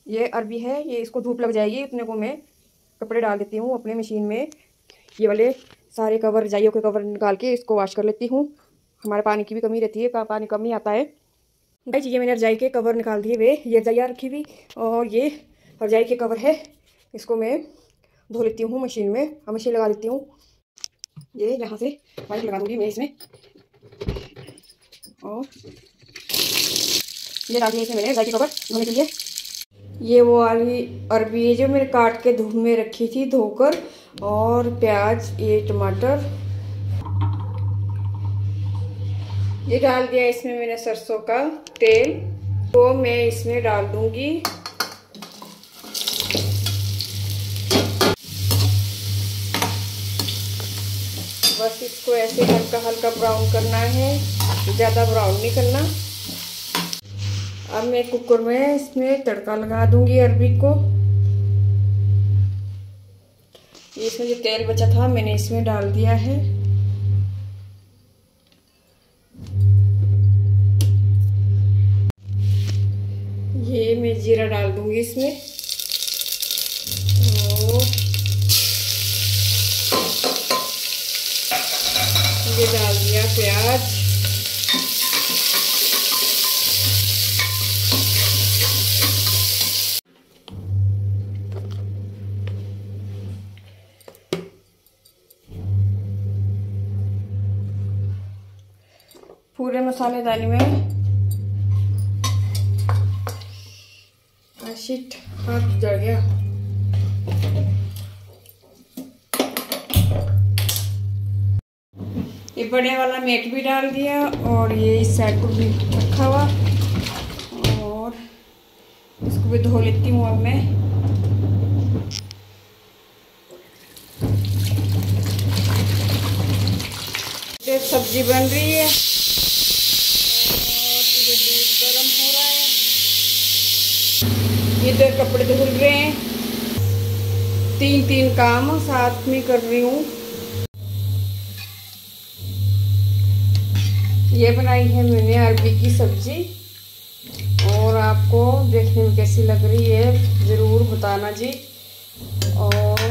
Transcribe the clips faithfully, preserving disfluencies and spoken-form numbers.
ये अरबी है, ये इसको धूप लग जाएगी इतने को मैं कपड़े डाल देती हूँ अपने मशीन में। ये वाले सारे कवर, रजाइयों के कवर निकाल के इसको वॉश कर लेती हूँ। हमारे पानी की भी कमी रहती है, पानी कम ही आता है। गाइस ये मैंने रजाई के कवर निकाल दिए वे, ये रजाइयाँ रखी हुई और ये रजाई के कवर है। इसको मैं धो लेती हूँ मशीन में, अब मशीन लगा देती हूँ। ये यहाँ से पाइप लगा दूँगी मैं इसमें, और ये डाल दिए इसमें मैंने रजाई के कवर धोने के लिए। ये वो वाली अरबी है जो मैंने काट के धूप में रखी थी धोकर, और प्याज, ये टमाटर, ये डाल दिया इसमें मैंने सरसों का तेल, तो मैं इसमें डाल दूंगी बस इसको ऐसे हल्का हल्का ब्राउन करना है, ज़्यादा ब्राउन नहीं करना। अब मैं कुकर में इसमें तड़का लगा दूंगी अरबी को। इसमें जो तेल बचा था मैंने इसमें डाल दिया है। ये मैं जीरा डाल दूंगी इसमें, और ये डाल दिया प्याज, पूरे मसालेदानी में। शिट, हाथ जल गया। ये बड़े वाला मेट भी डाल दिया, और ये इस साइड को भी रखा हुआ, और इसको भी धो लेती हूँ अब मैं। ये सब्जी बन रही है और इधर दूध गर्म हो रहा है, इधर कपड़े धुल रहे हैं। तीन तीन काम साथ में कर रही हूँ। ये बनाई है मैंने अरबी की सब्जी, और आपको देखने में कैसी लग रही है ज़रूर बताना जी। और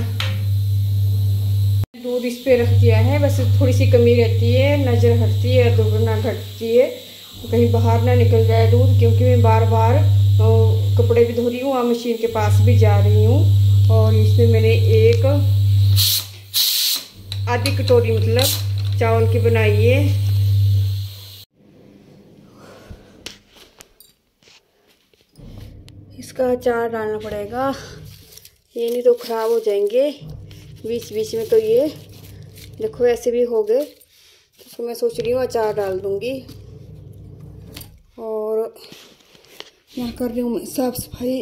दूध इस पे रख दिया है, बस थोड़ी सी कमी रहती है, नज़र हटती है, दुर्घटना घटती है, कहीं बाहर ना निकल जाए दूध, क्योंकि मैं बार बार कपड़े भी धो रही हूँ और मशीन के पास भी जा रही हूँ। और इसमें मैंने एक आधी कटोरी मतलब चावल की बनाई है। इसका अचार डालना पड़ेगा, ये नहीं तो ख़राब हो जाएंगे बीच बीच में। तो ये देखो ऐसे भी हो गए, तो मैं सोच रही हूँ अचार डाल दूँगी। और यहाँ कर रही हूँ मैं साफ सफाई।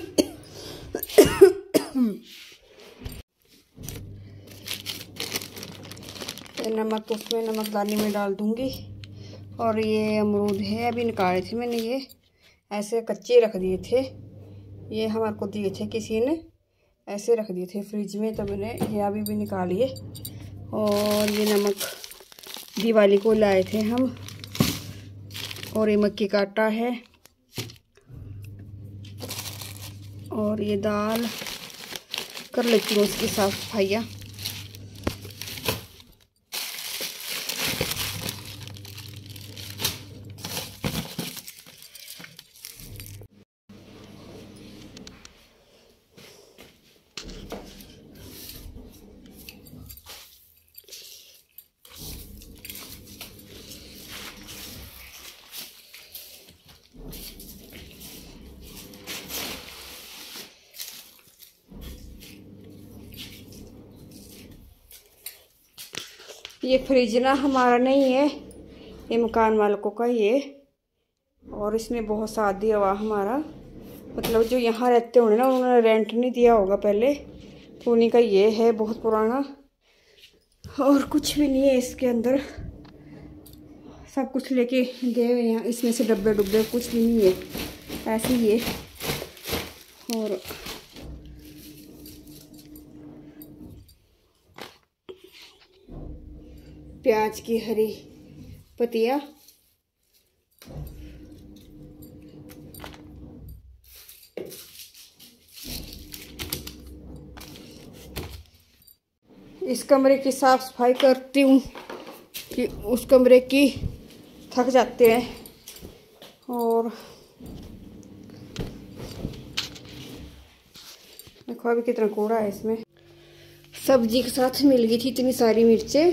नमक तो उसमें नमकदानी में डाल दूँगी। और ये अमरूद है, अभी निकाले थे मैंने, ये ऐसे कच्चे रख दिए थे, ये हमारे को दिए थे किसी ने, ऐसे रख दिए थे फ्रिज में, तो मैंने ये अभी भी निकालिए। और ये नमक दिवाली को लाए थे हम, और ये मक्की का आटा है, और ये दाल कर लेती हूँ उसकी साफ सफाइयाँ। ये फ्रिज ना हमारा नहीं है, ये मकान मालिकों का ये, और इसमें बहुत साथ दिया हुआ हमारा, मतलब जो यहाँ रहते होंगे ना उन्होंने रेंट नहीं दिया होगा पहले, तो उन्हीं का ये है, बहुत पुराना। और कुछ भी नहीं है इसके अंदर, सब कुछ लेके गए हुए यहाँ, इसमें से डब्बे डुब्बे कुछ भी नहीं है, ऐसे ही है। और प्याज की हरी पत्तियाँ, इस कमरे की साफ सफाई करती हूँ कि उस कमरे की थक जाते हैं। और देखो अभी कितना कूड़ा है इसमें। सब्जी के साथ मिल गई थी इतनी सारी मिर्चें,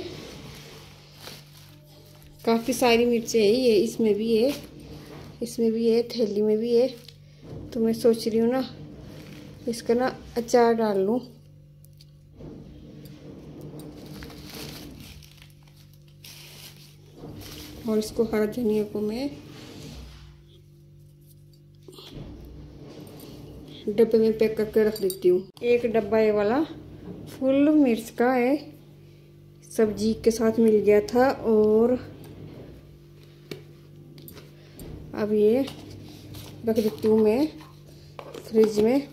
काफ़ी सारी मिर्चें है ये, इसमें भी है, इसमें भी है, थैली में भी है। तो मैं सोच रही हूँ ना इसका ना अचार डाल लूँ। और इसको हरा धनिया को मैं डब्बे में पैक करके रख देती हूँ। एक डब्बा ये वाला फुल मिर्च का है, सब्जी के साथ मिल गया था। और अब ये रख देती हूँ मैं फ्रिज में।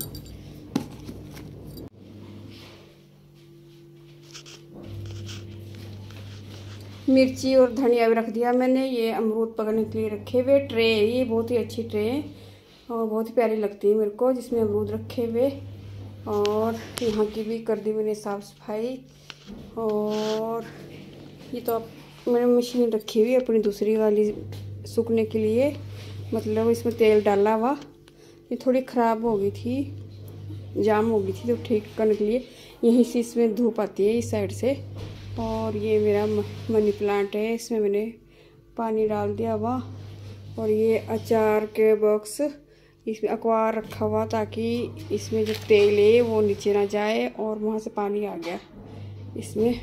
मिर्ची और धनिया भी रख दिया मैंने। ये अमरूद पकड़ने के लिए रखे हुए ट्रे है, ये बहुत ही अच्छी ट्रे है और बहुत ही प्यारी लगती है मेरे को, जिसमें अमरूद रखे हुए। और यहाँ की भी कर दी मैंने साफ़ सफाई। और ये तो अब मैंने मशीन रखी हुई है अपनी दूसरी वाली सूखने के लिए, मतलब इसमें तेल डाला हुआ। ये थोड़ी ख़राब हो गई थी, जाम हो गई थी, तो ठीक करने के लिए यहीं से इसमें धूप आती है इस साइड से। और ये मेरा मनी प्लांट है, इसमें मैंने पानी डाल दिया हुआ। और ये अचार के बॉक्स, इसमें अखबार रखा हुआ ताकि इसमें जो तेल है वो नीचे ना जाए। और वहाँ से पानी आ गया इसमें।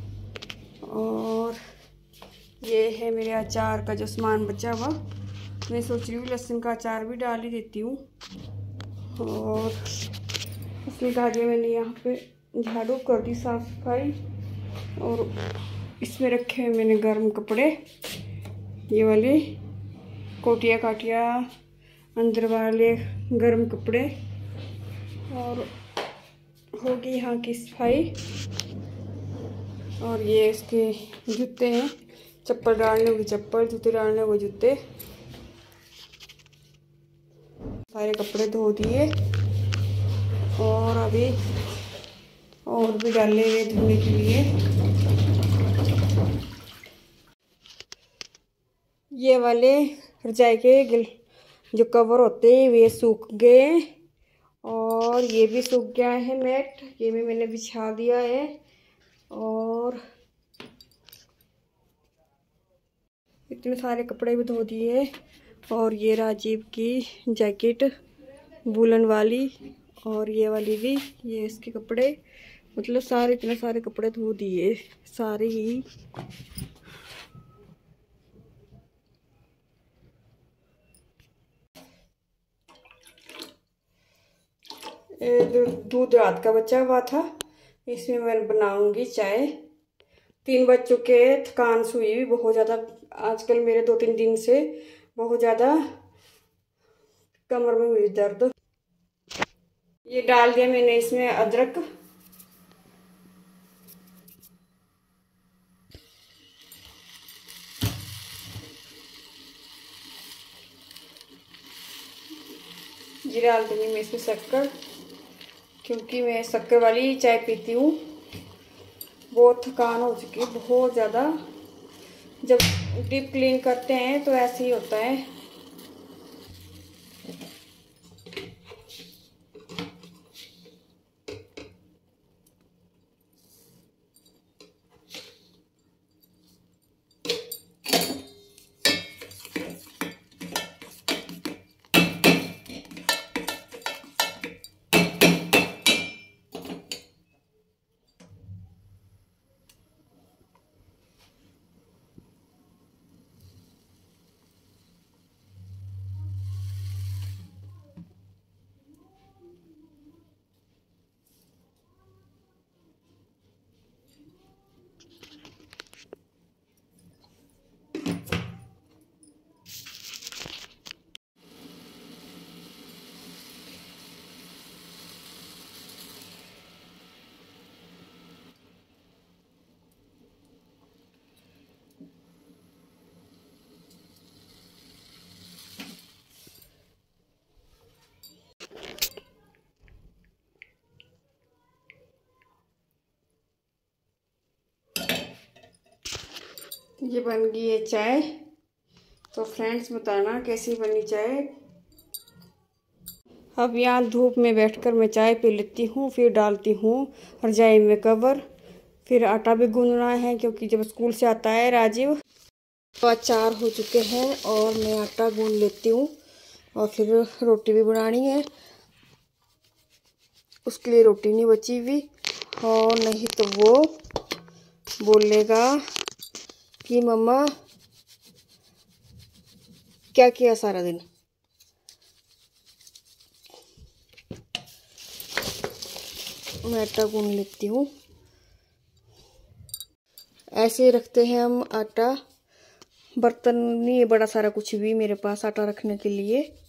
और ये है मेरे अचार का जो सामान बचा हुआ, मैं सोच रही हूँ लहसुन का अचार भी डाल ही देती हूँ। और इसमें कहा दिया मैंने, यहाँ पे झाड़ू कर दी साफ सफाई। और इसमें रखे हैं मैंने गर्म कपड़े, ये वाले कोटिया काटिया अंदर वाले गर्म कपड़े। और होगी यहाँ की सफाई। और ये इसके जूते हैं, चप्पल डालने को चप्पल, जूते डालने को जूते। सारे कपड़े धो दिए और अभी और भी डाले हुए धोने के लिए। ये वाले रजाई के गिल जो कवर होते हैं वे सूख गए। और ये भी सूख गया है मैट, ये भी मैंने बिछा दिया है। और इतने सारे कपड़े भी धो दिए। और ये राजीव की जैकेट वूलन वाली, और ये वाली भी, ये इसके कपड़े, मतलब सारे इतने सारे कपड़े धो दिए सारे ही। दूध रात का बचा हुआ था, इसमें मैं बनाऊंगी चाय। तीन बज चुके, थकान सुई भी बहुत ज़्यादा आजकल मेरे, दो तीन दिन से बहुत ज़्यादा कमर में हुई दर्द। ये डाल दिया मैंने इसमें अदरक। ये डाल दूंगी मैं इसमें शक्कर, क्योंकि मैं शक्कर वाली चाय पीती हूँ। बहुत थकान हो चुकी है बहुत ज़्यादा। जब डीप क्लीन करते हैं तो ऐसे ही होता है। ये बन गई है चाय। तो फ्रेंड्स बताना कैसी बनी चाय। अब यहाँ धूप में बैठकर मैं चाय पी लेती हूँ, फिर डालती हूँ रजाई में कवर। फिर आटा भी गूंदना है क्योंकि जब स्कूल से आता है राजीव। तो अचार हो चुके हैं और मैं आटा गूंद लेती हूँ और फिर रोटी भी बनानी है। उसके लिए रोटी नहीं बची हुई, और नहीं तो वो बोलेगा कि मम्मा क्या किया सारा दिन। मैं आटा गूंद लेती हूँ। ऐसे रखते हैं हम आटा। बर्तन नहीं है बड़ा सारा कुछ भी मेरे पास आटा रखने के लिए।